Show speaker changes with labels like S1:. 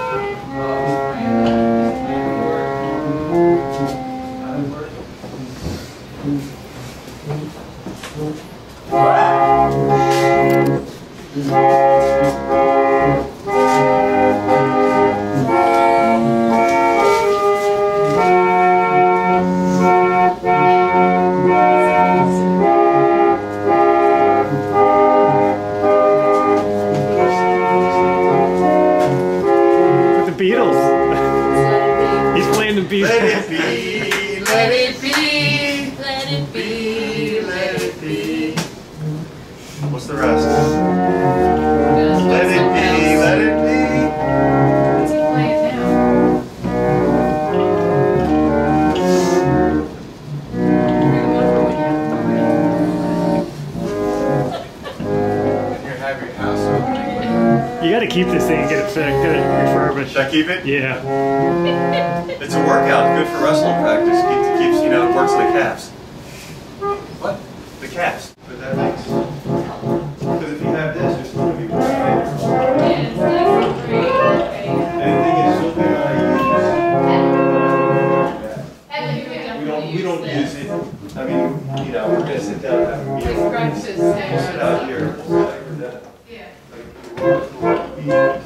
S1: What's the rest? Let it be, let it be.
S2: What's he playing now?
S1: You have your house.
S3: You got to keep this thing and get it refurbished.
S1: Should I keep it?
S3: Yeah.
S1: It's a workout, good for wrestling practice. Keeps you know, it works the calves. What? The calves. But that makes. Because if you have this, you're still going to be more tighter. Anything is so big we don't use it. I mean, you know, we're going to sit down and have a meal. We'll sit out here. We'll sit out for that. Yeah.